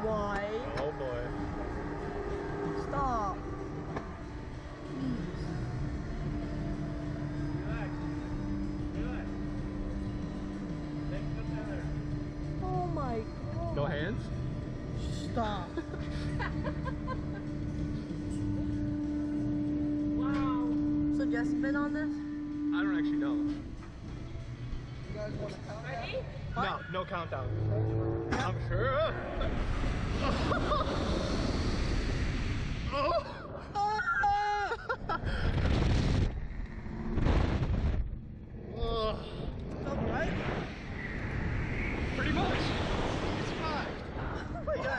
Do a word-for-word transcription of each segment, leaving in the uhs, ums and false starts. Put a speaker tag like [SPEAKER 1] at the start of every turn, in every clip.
[SPEAKER 1] Why?
[SPEAKER 2] Oh boy.
[SPEAKER 1] Stop.
[SPEAKER 2] Relax. Relax. Next to Tyler.
[SPEAKER 1] Oh my god.
[SPEAKER 2] No hands?
[SPEAKER 1] Stop.
[SPEAKER 2] Wow.
[SPEAKER 1] So just spin on this?
[SPEAKER 2] I don't actually know.
[SPEAKER 1] You guys want to count?
[SPEAKER 3] Ready?
[SPEAKER 2] No, no countdown. I'm sure. Oh! Oh!
[SPEAKER 1] Alright.
[SPEAKER 2] Pretty much. You survived.
[SPEAKER 1] Oh my god.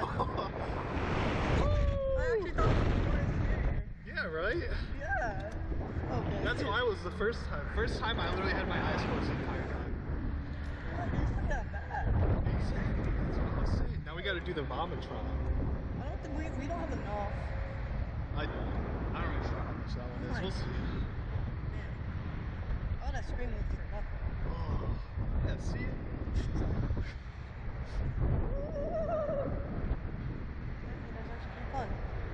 [SPEAKER 1] I actually thought it was here.
[SPEAKER 2] Yeah, right?
[SPEAKER 1] Yeah. Okay.
[SPEAKER 2] That's why I was the first time. First time I literally had my eyes closed the entire time.
[SPEAKER 1] It's not that bad.
[SPEAKER 2] Exactly. That's what I was saying. Now we gotta do the Vomitron.
[SPEAKER 1] I don't think we, we don't have enough.
[SPEAKER 2] I, I don't really sure how much that one is. We'll see.
[SPEAKER 1] Man. Oh, that scream was for nothing.
[SPEAKER 2] Oh, yeah, see it?
[SPEAKER 1] That's actually fun.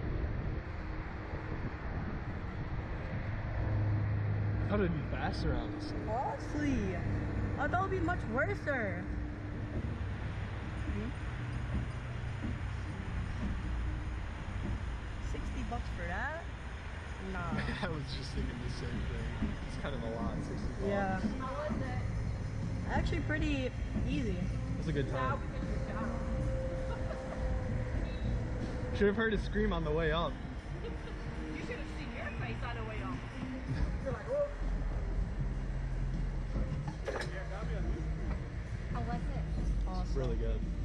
[SPEAKER 2] I thought it'd be faster on this.
[SPEAKER 1] Honestly, I thought it would be much worse. sixty bucks for that? Nah.
[SPEAKER 2] I was just thinking the same thing. It's kind of a lot, sixty bucks.
[SPEAKER 1] Yeah.
[SPEAKER 3] How was it?
[SPEAKER 1] Actually pretty easy.
[SPEAKER 2] It was a good
[SPEAKER 3] Now
[SPEAKER 2] time.
[SPEAKER 3] we can just go.
[SPEAKER 2] Should have heard a scream on the way up.
[SPEAKER 3] You should have seen your face on the way up. You're like, oh.
[SPEAKER 4] How was it?
[SPEAKER 1] Awesome.
[SPEAKER 2] Really good.